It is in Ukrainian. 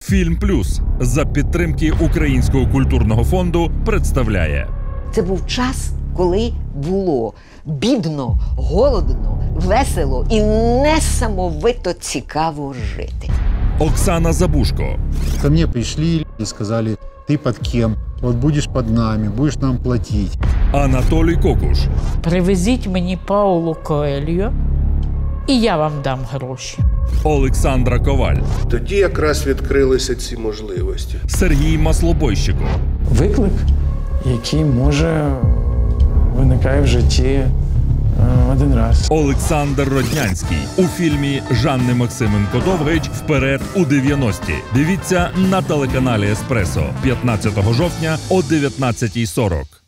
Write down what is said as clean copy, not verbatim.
Фільм Плюс за підтримки Українського культурного фонду представляє. Це був час, коли було бідно, голодно, весело і несамовито цікаво жити. Оксана Забушко. Ко мне пришли и сказали: ты под кем? Вот будешь под нами, будешь нам платить. Анатолій Кокуш. Привезіть мені Пауло Коельо, і я вам дам гроші. Олександра Коваль. Тоді якраз відкрилися ці можливості. Сергій Маслобойщико. Виклик, який може виникає в житті один раз. Олександр Роднянський у фільмі Жанни Максименко-Довгич «Вперед у 90-ті». Дивіться на телеканалі Еспресо 15 жовтня о 19:40.